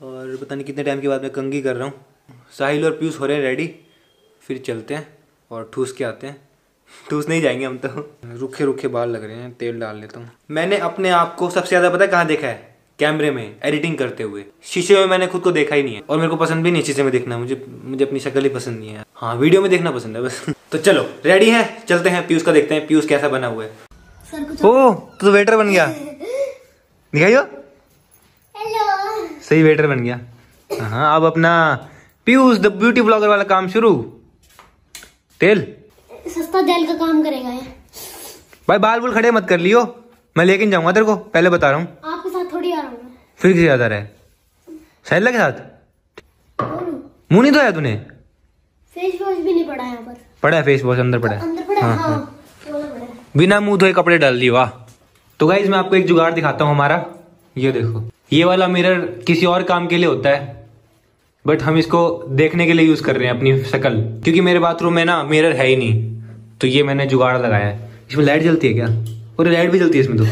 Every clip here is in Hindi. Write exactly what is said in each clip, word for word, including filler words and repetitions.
और पता नहीं कितने टाइम के बाद मैं कंघी कर रहा हूँ। साहिल और पीयूष हो रहे हैं रेडी, फिर चलते हैं और ठूस के आते हैं। ठूस नहीं जाएंगे हम तो। रुखे रुखे बाल लग रहे हैं, तेल डाल लेता हूँ। मैंने अपने आप को सबसे ज़्यादा पता है कहाँ देखा है? कैमरे में एडिटिंग करते हुए। शीशे में मैंने खुद को देखा ही नहीं है, और मेरे को पसंद भी नहीं शीशे में देखना। मुझे मुझे अपनी शक्ल ही पसंद नहीं है। हाँ, वीडियो में देखना पसंद है बस। तो चलो रेडी है, चलते हैं पीयूष का देखते हैं पीयूष कैसा बना हुआ है। ओ तो वेटर बन गया, दिखाइयो। हेलो, सही वेटर बन गया। हाँ, अब अपना पीयूष द ब्यूटी ब्लॉगर वाला काम शुरू। तेल सस्ता तेल का काम करेगा ये। भाई बाल बुल खड़े मत कर लियो, मैं लेकिन जाऊंगा तेरे को, पहले बता रहा हूँ। आपके साथ थोड़ी आ रहा हूँ। फिर किसी ज्यादा रहे सैला के साथ? मुंह नहीं धोया तूने? फेस वॉश भी नहीं पड़ा यहाँ पर। पड़ा है फेस वॉश, अंदर पड़ा है। अंदर पड़ा है, हाँ, हाँ। बिना मुंह धोए कपड़े डाल दिए, वाह। तो गाइज मैं आपको एक जुगाड़ दिखाता हूँ हमारा। ये देखो, ये वाला मिरर किसी और काम के लिए होता है, बट हम इसको देखने के लिए यूज कर रहे हैं अपनी शक्ल, क्योंकि मेरे बाथरूम में ना मिरर है ही नहीं। तो ये मैंने जुगाड़ लगाया है। इसमें लाइट जलती है क्या? और लाइट भी जलती है इसमें तो।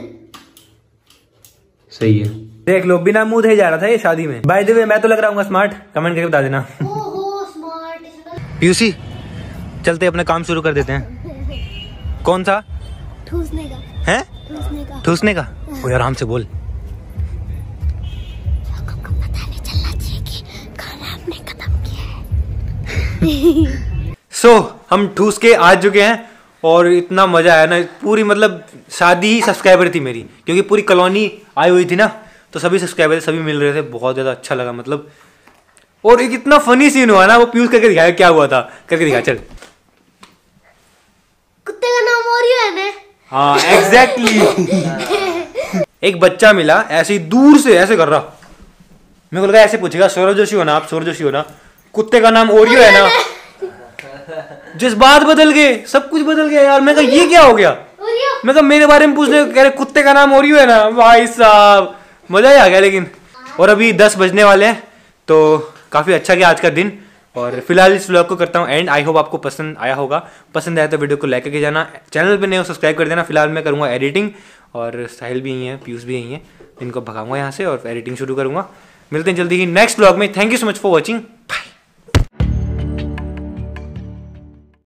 सही है, देख लो, बिना मुंह धोए जा रहा था ये शादी में। बाय द वे मैं तो लग रहा हूँ स्मार्ट, कमेंट करके बता देना। ओहो स्मार्ट। पीयूसी चलते अपना काम शुरू कर देते हैं। कौन सा? ठूसने का है? ठूसने का ठूसने का। ओ यार आराम से बोल। सो so, हम ठूस के आ चुके हैं और इतना मजा आया ना। पूरी मतलब शादी ही सब्सक्राइबर थी मेरी, क्योंकि पूरी कॉलोनी आई हुई थी ना, तो सभी सब्सक्राइबर सभी मिल रहे थे। बहुत ज्यादा अच्छा लगा मतलब। और एक इतना फनी सीन हुआ ना, वो पीयूष करके दिखाया क्या हुआ था, करके दिखा। चल, कुत्ते का नाम ओरियो है ना? हाँ एग्जैक्टली। एक बच्चा मिला ऐसे ही दूर से ऐसे कर रहा, मेरे को लगा ऐसे पूछेगा सौरभ जोशी हो ना आप? सौरभ जोशी हो ना? कुत्ते का नाम ओरियो है ना? जज्बात बदल गए, सब कुछ बदल गया यार। मैं कहा ये क्या हो गया? मैं कहा मेरे बारे में पूछने कह रहे कुत्ते का नाम ओरियो है ना? भाई साहब मजा ही आ गया। लेकिन और अभी दस बजने वाले हैं, तो काफी अच्छा गया आज का दिन। और फिलहाल इस व्लॉग को करता हूँ एंड। आई होप आपको पसंद आया होगा। पसंद आया तो वीडियो को लाइक करके जाना, चैनल पे नए हो सब्सक्राइब कर देना। फिलहाल मैं करूँगा एडिटिंग, और साहिल भी यही है, पीयूष भी यही है। इनको भगाऊंगा यहाँ से और एडिटिंग शुरू करूँगा। मिलते हैं जल्दी ही नेक्स्ट व्लॉग में। Thank you so much for watching.